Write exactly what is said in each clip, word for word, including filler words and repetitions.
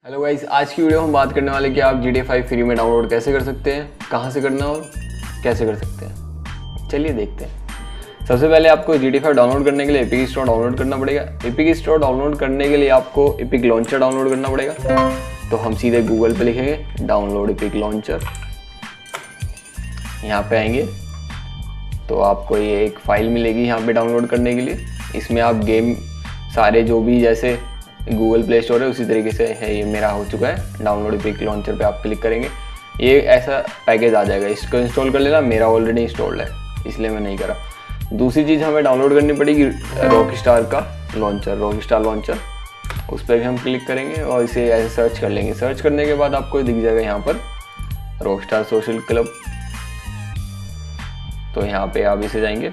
Hello guys, आज की video हम बात करने वाले कि आप G T A five free में डाउनलोड कैसे कर सकते हैं, कहां से करना और कैसे कर सकते हैं। चलिए देखते हैं। सबसे पहले आपको G T A five download करने के लिए एपिक स्टोर डाउनलोड करना पड़ेगा। एपिक स्टोर डाउनलोड करने के लिए आपको एपिक लॉन्चर डाउनलोड करना पड़ेगा। तो हम सीधे गूगल पे लिखेंगे डाउनलोड एपिक लॉन्चर। यहाँ पे आएंगे तो आपको ये एक फाइल मिलेगी यहाँ पे डाउनलोड करने के लिए। इसमें आप गेम सारे जो भी जैसे गूगल प्ले स्टोर है उसी तरीके से है, ये मेरा हो चुका है। डाउनलोड एपिक लॉन्चर पे आप क्लिक करेंगे, ये ऐसा पैकेज आ जाएगा। इसको इंस्टॉल कर लेना, मेरा ऑलरेडी इंस्टॉल्ड है इसलिए मैं नहीं करा। दूसरी चीज़ हमें डाउनलोड करनी पड़ेगी रॉकस्टार का लॉन्चर, रॉकस्टार लॉन्चर। उस पर भी हम क्लिक करेंगे और इसे ऐसे सर्च कर लेंगे। सर्च करने के बाद आपको दिख जाएगा यहाँ पर रॉकस्टार सोशल क्लब। तो यहाँ पे आप इसे जाएंगे,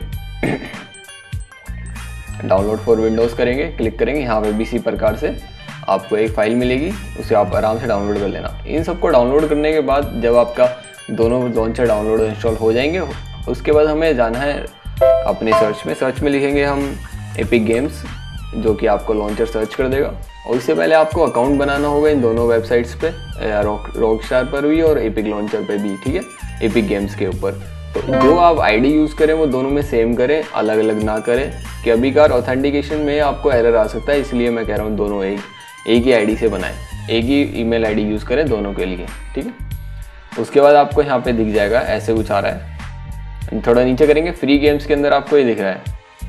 डाउनलोड फॉर विंडोज़ करेंगे, क्लिक करेंगे। यहाँ पे भी इसी प्रकार से आपको एक फ़ाइल मिलेगी, उसे आप आराम से डाउनलोड कर लेना। इन सबको डाउनलोड करने के बाद जब आपका दोनों लॉन्चर डाउनलोड इंस्टॉल हो जाएंगे, उसके बाद हमें जाना है अपने सर्च में। सर्च में लिखेंगे हम एपिक गेम्स, जो कि आपको लॉन्चर सर्च कर देगा। और इससे पहले आपको अकाउंट बनाना होगा इन दोनों वेबसाइट्स पे, रॉक रॉकस्टार पर भी और एपिक लॉन्चर पे भी, ठीक है, एपिक गेम्स के ऊपर। तो जो आप आईडी यूज़ करें वो दोनों में सेम करें, अलग अलग ना करें। कभी कभार ऑथेंटिकेशन में आपको एरर आ सकता है, इसलिए मैं कह रहा हूँ दोनों एक एक ही आईडी से बनाएं, एक ही ईमेल आईडी यूज़ करें दोनों के लिए, ठीक है। उसके बाद आपको यहाँ पे दिख जाएगा ऐसे कुछ आ रहा है। थोड़ा नीचे करेंगे, फ्री गेम्स के अंदर आपको ये दिख रहा है।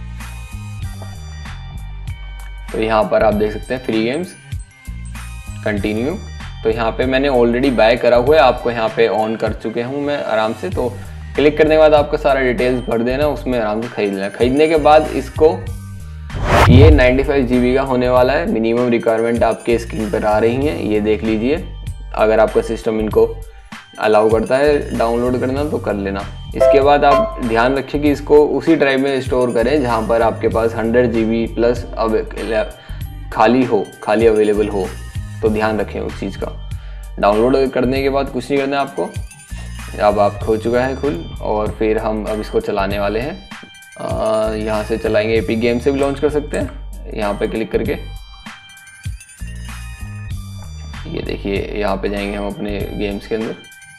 तो यहाँ पर आप देख सकते हैं फ्री गेम्स, कंटिन्यू। तो यहाँ पे मैंने ऑलरेडी बाय करा हुआ है, आपको यहाँ पे ऑन कर चुके हूँ मैं आराम से। तो क्लिक करने के बाद आपको सारा डिटेल्स भर देना, उसमें आराम से खरीद लेना। खरीदने के बाद इसको ये पचानवे जी बी का होने वाला है। मिनिमम रिक्वायरमेंट आपके स्क्रीन पर आ रही हैं, ये देख लीजिए। अगर आपका सिस्टम इनको अलाउ करता है डाउनलोड करना तो कर लेना। इसके बाद आप ध्यान रखें कि इसको उसी ड्राइव में स्टोर करें जहाँ पर आपके पास हंड्रेड जी बी प्लस अब खाली हो, खाली अवेलेबल हो। तो ध्यान रखें उस चीज़ का। डाउनलोड करने के बाद कुछ नहीं करना है आपको। अब आप हो चुका है खुल, और फिर हम अब इसको चलाने वाले हैं। यहाँ से चलाएंगे, एपिक गेम से भी लॉन्च कर सकते हैं। यहाँ पे क्लिक करके ये देखिए, यहाँ पे जाएंगे हम अपने गेम्स के अंदर।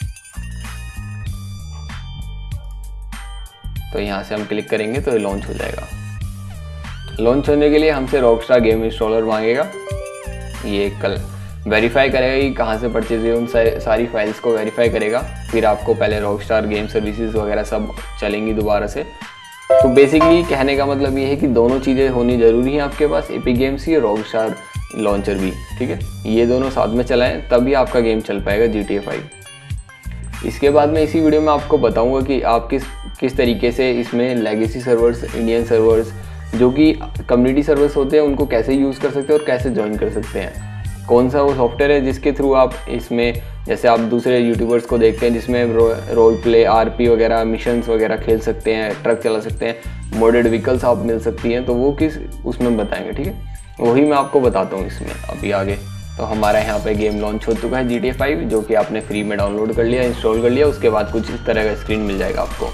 तो यहाँ से हम क्लिक करेंगे तो ये लॉन्च हो जाएगा। लॉन्च होने के लिए हमसे रॉकस्टार गेम इंस्टॉलर मांगेगा। ये कल वेरीफाई करेगा कि कहाँ से परचेज हुई, उन सारी फाइल्स को वेरीफाई करेगा। फिर आपको पहले रॉकस्टार गेम सर्विसेज वगैरह सब चलेंगी दोबारा से। तो बेसिकली कहने का मतलब ये है कि दोनों चीज़ें होनी ज़रूरी हैं आपके पास, एपिक गेम्स की और रॉकस्टार लॉन्चर भी, ठीक है। ये दोनों साथ में चलाएं तभी आपका गेम चल पाएगा जी टी ए फाइव। इसके बाद मैं इसी वीडियो में आपको बताऊंगा कि आप किस किस तरीके से इसमें लेगेसी सर्वर्स, इंडियन सर्वर्स, जो कि कम्युनिटी सर्वर्स होते हैं, उनको कैसे यूज़ कर सकते हैं और कैसे ज्वाइन कर सकते हैं। कौन सा वो सॉफ्टवेयर है जिसके थ्रू आप इसमें, जैसे आप दूसरे यूट्यूबर्स को देखते हैं जिसमें रो, रोल प्ले, आरपी वगैरह, मिशंस वगैरह खेल सकते हैं, ट्रक चला सकते हैं, मोडेड व्हीकल्स आप मिल सकती हैं। तो वो किस उसमें बताएंगे, ठीक है। वही मैं आपको बताता हूँ इसमें अभी आगे। तो हमारा यहाँ पे गेम लॉन्च हो चुका है जी टी ए फाइव, जो कि आपने फ्री में डाउनलोड कर लिया, इंस्टॉल कर लिया। उसके बाद कुछ इस तरह का स्क्रीन मिल जाएगा आपको।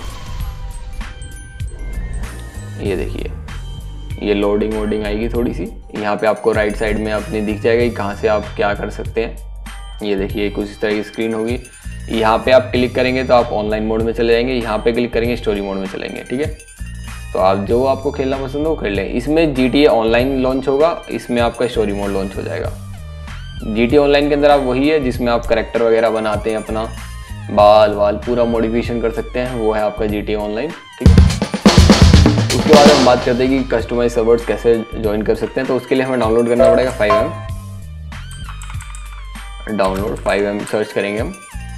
ये देखिए, ये लोडिंग वोडिंग आएगी थोड़ी सी। यहाँ पे आपको राइट साइड में अपने दिख जाएगा कि कहाँ से आप क्या कर सकते हैं। ये देखिए कुछ इस तरह की स्क्रीन होगी। यहाँ पे आप क्लिक करेंगे तो आप ऑनलाइन मोड में चले जाएंगे। यहाँ पे क्लिक करेंगे स्टोरी मोड में चलेंगे, ठीक है। तो आप जो आपको खेलना पसंद हो खेल लें। इसमें G T A online launch होगा, इसमें आपका स्टोरी मोड लॉन्च हो जाएगा। जी टी ए ऑनलाइन के अंदर आप वही है जिसमें आप करेक्टर वगैरह बनाते हैं, अपना बाल वाल पूरा मॉडिफिकेशन कर सकते हैं, वो है आपका जी टी ए ऑनलाइन, ठीक है। उसके बाद हम बात करते हैं कि कस्टमाइज सर्वर्स कैसे ज्वाइन कर सकते हैं। तो उसके लिए हमें डाउनलोड करना पड़ेगा five M. Download five M search करेंगे हम।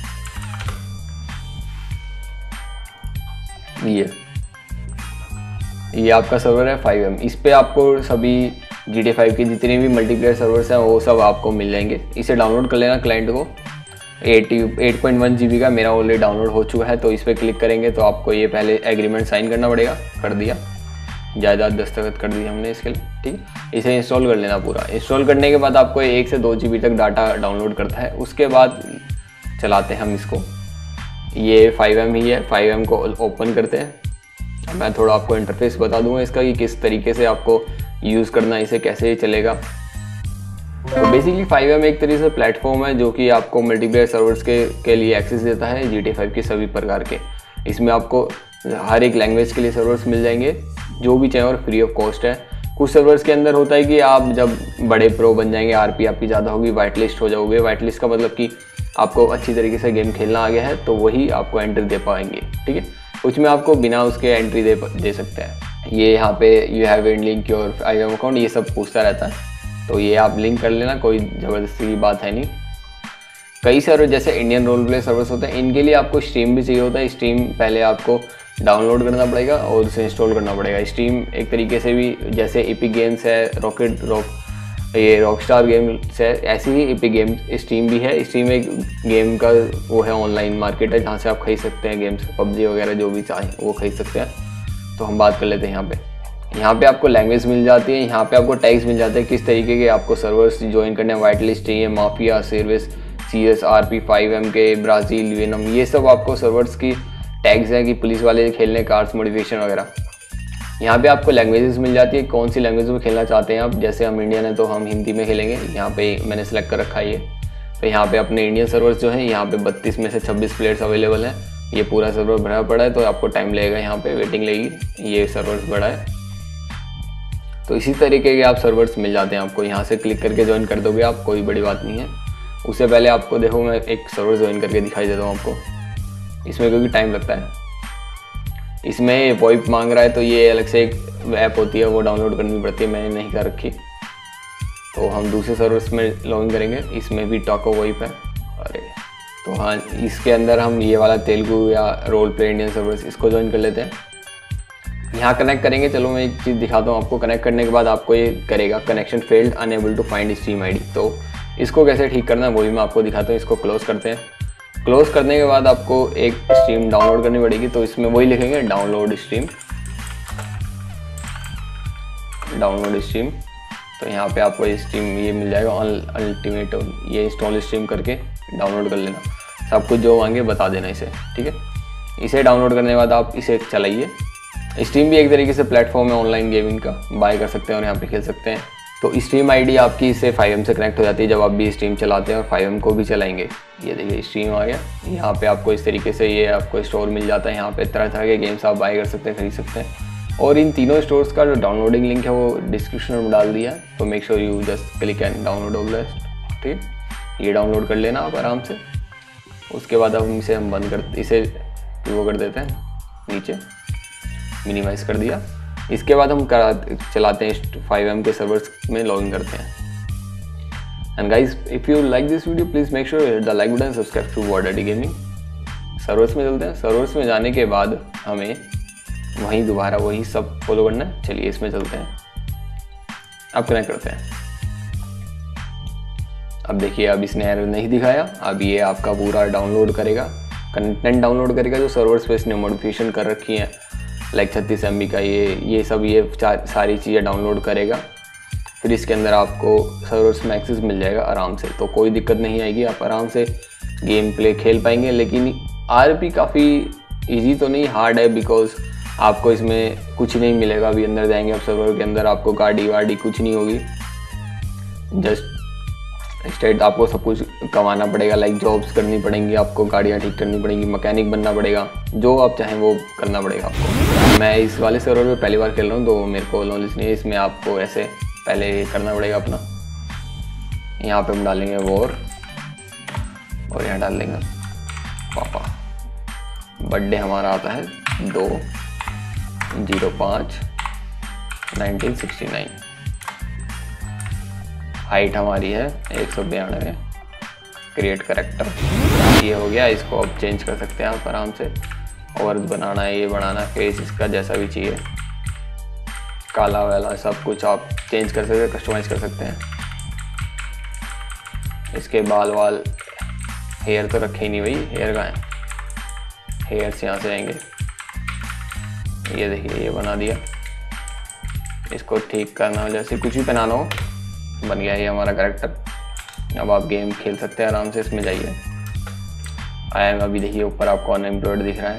ये ये आपका सर्वर है फाइव एम। इस पे आपको सभी जी टी ए फाइव के जितने भी मल्टीप्लेयर सर्वर्स हैं वो सब आपको मिल जाएंगे। इसे डाउनलोड कर लेना क्लाइंट को। Eight point one G B का मेरा ऑलरेडी डाउनलोड हो चुका है। तो इस पर क्लिक करेंगे तो आपको ये पहले एग्रीमेंट साइन करना पड़ेगा। कर दिया, जायदाद दस्तखत कर दिया हमने इसके लिए, ठीक है। इसे इंस्टॉल कर लेना पूरा। इंस्टॉल करने के बाद आपको एक से दो जी बी तक डाटा डाउनलोड करता है। उसके बाद चलाते हैं हम इसको। ये फाइव एम ही है, फाइव एम को ओपन करते हैं। मैं थोड़ा आपको इंटरफेस बता दूंगा इसका कि किस तरीके से आपको यूज़ करना, इसे कैसे चलेगा। तो बेसिकली फाइव एम एक तरीके से प्लेटफॉर्म है जो कि आपको मल्टीप्लेयर सर्वर्स के के लिए एक्सेस देता है जी टी ए फाइव के सभी प्रकार के। इसमें आपको हर एक लैंग्वेज के लिए सर्वर्स मिल जाएंगे जो भी चाहिए और फ्री ऑफ कॉस्ट है। कुछ सर्वर्स के अंदर होता है कि आप जब बड़े प्रो बन जाएंगे, आरपी आपकी ज़्यादा होगी, वाइट लिस्ट हो जाओगे। वाइट लिस्ट का मतलब कि आपको अच्छी तरीके से गेम खेलना आ गया है तो वही आपको एंट्री दे पाएंगे, ठीक है। कुछ में आपको बिना उसके एंट्री दे दे सकते हैं। ये यहाँ पे you have and link your I M account ये सब पूछता रहता है, तो ये आप लिंक कर लेना, कोई ज़बरदस्ती की बात है नहीं। कई सर्वर जैसे इंडियन रोल प्ले सर्वर्स होते हैं, इनके लिए आपको स्ट्रीम भी चाहिए होता है। स्ट्रीम पहले आपको डाउनलोड करना पड़ेगा और उसे इंस्टॉल करना पड़ेगा। स्ट्रीम एक तरीके से भी जैसे एपिक गेम्स है, रॉकेट रॉक ये रॉकस्टार गेम्स है, ऐसी ही एपिक गेम स्ट्रीम भी है। स्ट्रीम एक गेम का वो है ऑनलाइन मार्केट है जहाँ से आप खरीद सकते हैं गेम्स, पबजी वगैरह जो भी चाहें वो खरीद सकते हैं। तो हम बात कर लेते हैं यहाँ पे। यहाँ पे आपको लैंग्वेज मिल जाती है, यहाँ पे आपको टैग्स मिल जाते हैं किस तरीके के आपको सर्वर्स ज्वाइन करने हैं। वाइट लिस्ट चाहिए, mafia, service, C S, R P, five M के, ब्राज़ील, वेनम, ये सब आपको सर्वर्स की टैग्स हैं कि पुलिस वाले खेलने, कार्ड्स मॉडिफिकेशन वगैरह। यहाँ पे आपको लैंग्वेजेस मिल जाती है, कौन सी लैंग्वेज में खेलना चाहते हैं आप। जैसे हम इंडियन है तो हम हिंदी में खेलेंगे, यहाँ पे मैंने सेलेक्ट कर रखा है ये। तो यहाँ पे अपने इंडियन सर्वर्स जो हैं यहाँ पे बत्तीस में से छब्बीस प्लेयर्स अवेलेबल हैं। ये पूरा सर्वर भरा पड़ा है तो आपको टाइम लगेगा, यहाँ पे वेटिंग लगेगी। ये सर्वर्स बड़ा है तो इसी तरीके के आप सर्वर्स मिल जाते हैं आपको। यहाँ से क्लिक करके ज्वाइन कर दोगे आप, कोई बड़ी बात नहीं है। उससे पहले आपको देखो मैं एक सर्वर ज्वाइन करके दिखाई देता हूँ आपको, इसमें क्योंकि टाइम लगता है। इसमें वॉइप मांग रहा है तो ये अलग से एक ऐप होती है वो डाउनलोड करनी पड़ती है, मैंने नहीं कर रखी। तो हम दूसरे सर्वर्स में लॉगिन करेंगे, इसमें भी टॉको वॉइप है। अरे तो हाँ, इसके अंदर हम ये वाला तेलुगु या रोल प्ले इंडियन सर्वर्स इसको ज्वाइन कर लेते हैं। यहाँ कनेक्ट करेंगे, चलो मैं एक चीज़ दिखाता हूँ आपको। कनेक्ट करने के बाद आपको ये करेगा connection failed, unable to find stream ID. तो इसको कैसे ठीक करना है वो भी मैं आपको दिखाता हूँ। इसको क्लोज करते हैं। क्लोज करने के बाद आपको एक स्ट्रीम डाउनलोड करनी पड़ेगी, तो इसमें वही लिखेंगे डाउनलोड स्ट्रीम, डाउनलोड स्ट्रीम। तो यहाँ पे आपको स्ट्रीम ये मिल जाएगा अल्टीमेट, ये इंस्टॉल स्ट्रीम करके डाउनलोड कर लेना। सब कुछ जो मांगे बता देना इसे, ठीक है। इसे डाउनलोड करने के बाद आप इसे चलाइए। स्ट्रीम भी एक तरीके से प्लेटफॉर्म है ऑनलाइन गेमिंग का, बाय कर सकते हैं और यहाँ पे खेल सकते हैं। तो स्ट्रीम आईडी आपकी इससे फाइव एम से कनेक्ट हो जाती है जब आप भी स्ट्रीम चलाते हैं और फाइव एम को भी चलाएंगे। ये देखिए स्ट्रीम आ गया। यहाँ पे आपको इस तरीके से ये आपको स्टोर मिल जाता है। यहाँ पे तरह तरह के गेम्स आप बाय कर सकते हैं, खरीद सकते हैं। और इन तीनों स्टोर्स का जो डाउनलोडिंग लिंक है वो डिस्क्रिप्शन में डाल दिया है, तो make sure you just click and download all that, ठीक। ये डाउनलोड कर लेना आप आराम से। उसके बाद अब इसे हम बंद कर इसे वो कर देते हैं, नीचे मिनिमाइज कर दिया। इसके बाद हम करा चलाते हैं फाइव एम के सर्वर्स में लॉगिन करते हैं। And guys if you like this video please make sure hit the like button, subscribe to War Daddy gaming. Servers में चलते हैं। सर्वर्स में जाने के बाद हमें वहीं दोबारा वही सब फॉलो करना है। चलिए इसमें चलते हैं, अब कनेक्ट करते हैं। अब देखिए अब इसने एरर नहीं दिखाया। अब ये आपका पूरा डाउनलोड करेगा, कंटेंट डाउनलोड करेगा जो सर्वर्स पे इसने मॉडिफिकेशन कर रखी हैं, लाइक छत्तीस एम बी का ये ये सब ये सारी चीज़ें डाउनलोड करेगा। फिर इसके अंदर आपको सर्वर्स में एक्सेस मिल जाएगा आराम से, तो कोई दिक्कत नहीं आएगी, आप आराम से गेम प्ले खेल पाएंगे। लेकिन आरपी काफ़ी इजी तो नहीं, हार्ड है, बिकॉज आपको इसमें कुछ नहीं मिलेगा। अभी अंदर जाएंगे आप सर्वर के अंदर, आपको गाड़ी वाड़ी कुछ नहीं होगी, जस्ट स्टेट आपको सब कुछ कमाना पड़ेगा, लाइक जॉब्स करनी पड़ेंगी, आपको गाड़ियाँ ठीक करनी पड़ेंगी, मैकेनिक बनना पड़ेगा, जो आप चाहें वो करना पड़ेगा आपको। मैं इस वाले सर्वर पे पहली बार खेल रहा हूँ तो मेरे को नॉलेज नहीं है, इसमें आपको ऐसे पहले करना पड़ेगा अपना। यहाँ पे हम डालेंगे वॉर और यहाँ डाल देंगे पापा। बर्थडे हमारा आता है दो जीरो पाँच नाइनटीन सिक्सटी नाइन। हाइट हमारी है एक सौ बयानवे। क्रिएट करेक्टर ये हो गया, इसको आप चेंज कर सकते हैं आप आराम से। और बनाना है, ये बनाना है, फेस इसका जैसा भी चाहिए, काला वाला सब कुछ आप चेंज कर सकते हैं, कस्टमाइज कर सकते हैं। इसके बाल वाल हेयर तो रखे ही नहीं भाई, हेयर का है, हेयर से यहाँ से आएंगे। ये देखिए ये बना दिया। इसको ठीक करना हो, जैसे कुछ भी पहनाना हो, बन गया ये हमारा कैरेक्टर। अब आप गेम खेल सकते हैं आराम से, इसमें जाइए। आई एम अभी देखिए ऊपर आपको अनएम्प्लॉयड दिख रहा है।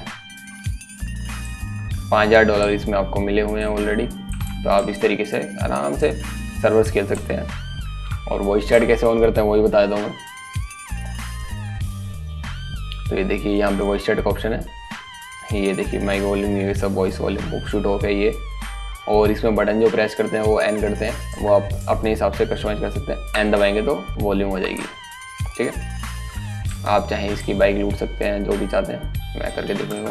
पाँच हज़ार डॉलर इसमें आपको मिले हुए हैं ऑलरेडी। तो आप इस तरीके से आराम से सर्वर्स खेल सकते हैं। और वॉइस चैट कैसे ऑन करते हैं वही बता देता हूँ मैं। तो ये देखिए यहाँ पे वॉइस चैट का ऑप्शन है, ये देखिए माइक वॉल्यूम, ये सब वॉइस वॉल्यूम बुक शूट हो गया ये। और इसमें बटन जो प्रेस करते हैं वो एन करते हैं, वो आप अपने हिसाब से कस्टमाइज कर सकते हैं। एन दबाएंगे तो वॉल्यूम हो जाएगी, ठीक है। आप चाहें इसकी बाइक लूट सकते हैं, जो भी चाहते हैं। मैं करके देखूँगा,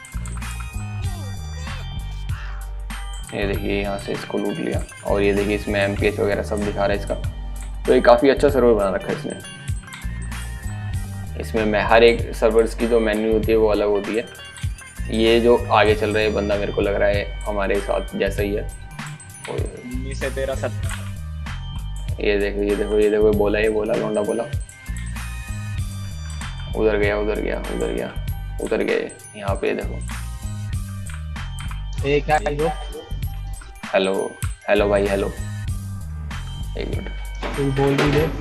ये देखिए यहाँ से इसको लूट लिया। और ये देखिए इसमें एम पी एच वगैरह सब दिखा रहा है इसका। तो ये काफ़ी अच्छा सर्वर बना रखा है इसने। इसमें मैं हर एक सर्वर्स की जो मेन्यू होती है वो अलग होती है। ये जो आगे चल रहा है बंदा मेरे को लग रहा है हमारे साथ जैसा ही है। से तेरा सत... ये देखो ये देखो ये देखो बोला ये बोला लौंडा बोला, उधर गया उधर गया उधर गया उधर गए। यहाँ पे देखो एक हेलो हेलो भाई हेलो, एक मिनट तू बोल भी दे,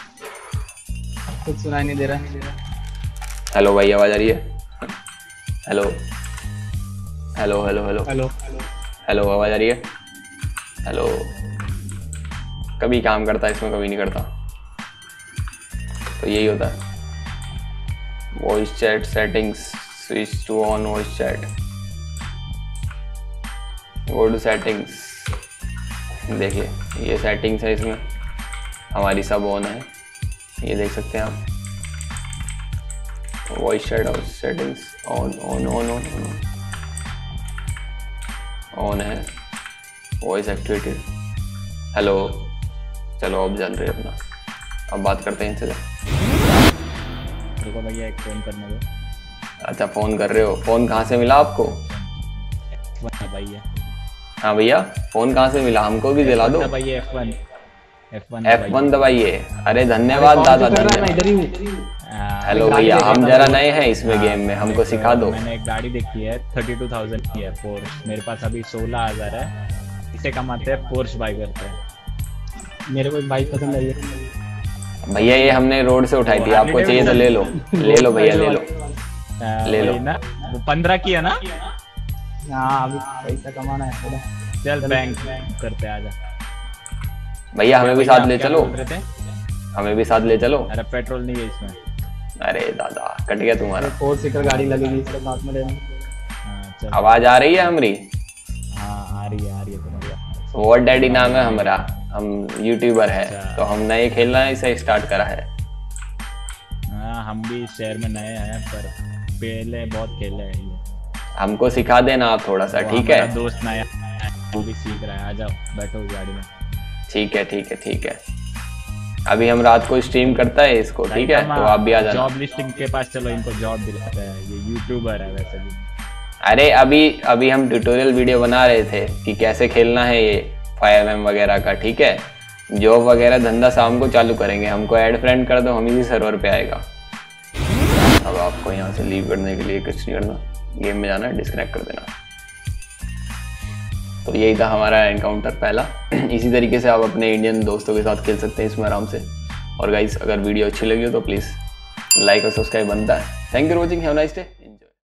कुछ सुनाई नहीं दे रहा। हेलो भाई आवाज आ रही है? Hello hello hello hello hello hello आवाज आ रही है? हेलो। कभी काम करता है इसमें, कभी नहीं करता। तो यही होता है। Voice chat settings, switch to on voice chat, go to settings. देखिए ये सेटिंग्स है, इसमें हमारी सब ऑन है, ये देख सकते हैं आप। वॉइस चैट और settings on on on on on है। Voice activated. हेलो, चलो अब चल रहे अपना, अब बात करते हैं इनसे। रुको भैया एक फ़ोन करने दो। अच्छा फ़ोन कर रहे हो? फ़ोन कहाँ से मिला आपको? भैया हाँ भैया फ़ोन कहाँ से मिला? हमको भी दिला दो। भैया एफ वन एफ वन दबाइए। अरे धन्यवाद दादा, धन्यवाद। हेलो भैया, हम जरा नए हैं इसमें गेम में, हमको सिखा दो। मैंने एक गाड़ी देखी है थर्टी टू थाउजेंड की है, पोर्श। मेरे पास अभी सोलह हजार है, इसे कमाते हैं पोर्श बाई करते हैं। मेरे को एक बाइक पसंद आई है भैया, ये हमने रोड से उठाई थी, आपको चाहिए तो ले लो। ले लो भैया ले लो ले लो ना। वो पंद्रह की है ना? हाँ अभी पैसा कमाना है थोड़ा। चल बैंक करते आजा भैया, हमें भी साथ ले चलो, हमें भी साथ ले चलो। अरे पेट्रोल नहीं है इसमें। अरे दादा कट गया तुम्हारा। फोर सीटर गाड़ी लगेगी इसके साथ में लेना। आवाज आ रही है हमारी? हाँ आ रही है आ रही है तुम्हारी। वॉट डैडी नाम है हमारा, हम यूट्यूबर है। तो हम नए खेलना है, इसे स्टार्ट करा है। हाँ हम भी शहर में नए हैं, पर पहले बहुत खेले हैं ये। हमको सिखा देना आप थोड़ा सा, ठीक है? दोस्त नया वो भी सीख रहा है, आ जाओ बैठो गाड़ी में। ठीक है ठीक है ठीक है। अभी हम रात को स्ट्रीम करता है इसको, ठीक है? तो आप भी आ जाना। जॉब लिस्टिंग के पास चलो, इनको जॉब दिलाते हैं, ये यूट्यूबर है वैसे भी। अरे अभी अभी हम ट्यूटोरियल वीडियो बना रहे थे कि कैसे खेलना है ये फाइव एम वगैरह का, ठीक है? जॉब वगैरह धंधा शाम को चालू करेंगे। हमको ऐड फ्रेंड कर दो, हम इसी सर्वर पे आएगा। अब आपको यहाँ से लीव करने के लिए कुछ नहीं करना, गेम में जाना है, डिस्कनेक्ट कर देना। तो यही था हमारा एनकाउंटर पहला। इसी तरीके से आप अपने इंडियन दोस्तों के साथ खेल सकते हैं इसमें आराम से। और गाइस अगर वीडियो अच्छी लगी हो तो प्लीज़ लाइक और सब्सक्राइब बनता है। Thank you for watching, have a nice day.